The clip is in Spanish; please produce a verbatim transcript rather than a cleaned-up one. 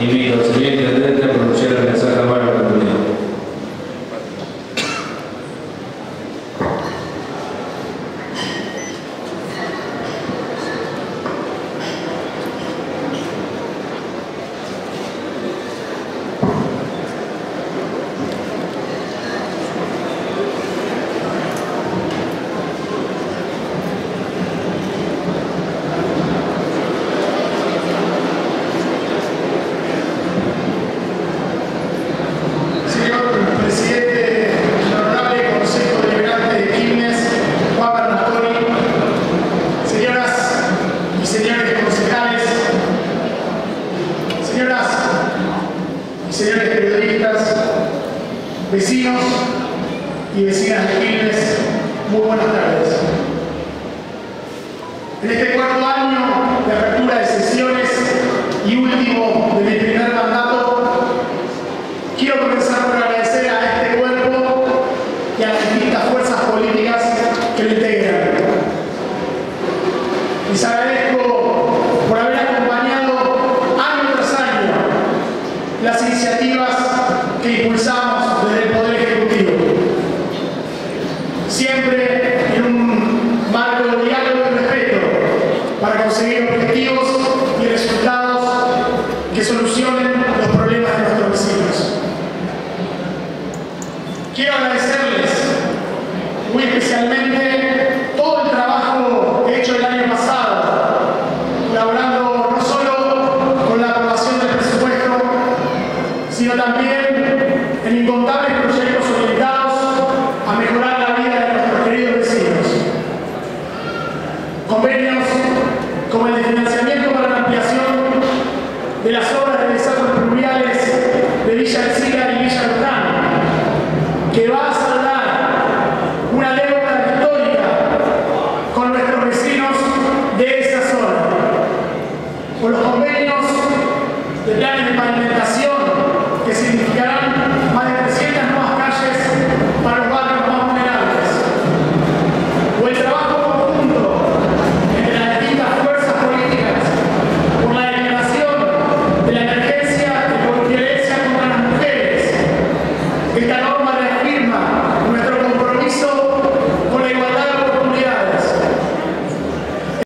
Invito al señor Intendente a pronunciar el mensaje a Mario Cantuneo. Señores periodistas, vecinos y vecinas de Quilmes, muy buenas tardes. En este cuarto año de apertura de sesiones y último de mi primer mandato, quiero comenzar por agradecer a este cuerpo y a las distintas fuerzas políticas que lo integran. Les agradezco por haber acompañado año tras año las iniciativas que impulsamos desde el Poder Ejecutivo, siempre en un marco de diálogo y respeto para conseguir objetivos y resultados que solucionen los problemas de nuestros vecinos. Quiero agradecerles muy especialmente todo el trabajo hecho el año pasado, colaborando no solo con la aprobación del presupuesto, sino también en incontables proyectos orientados a mejorar la vida de nuestros queridos vecinos. Convenios como el de financiamiento para la ampliación de las obras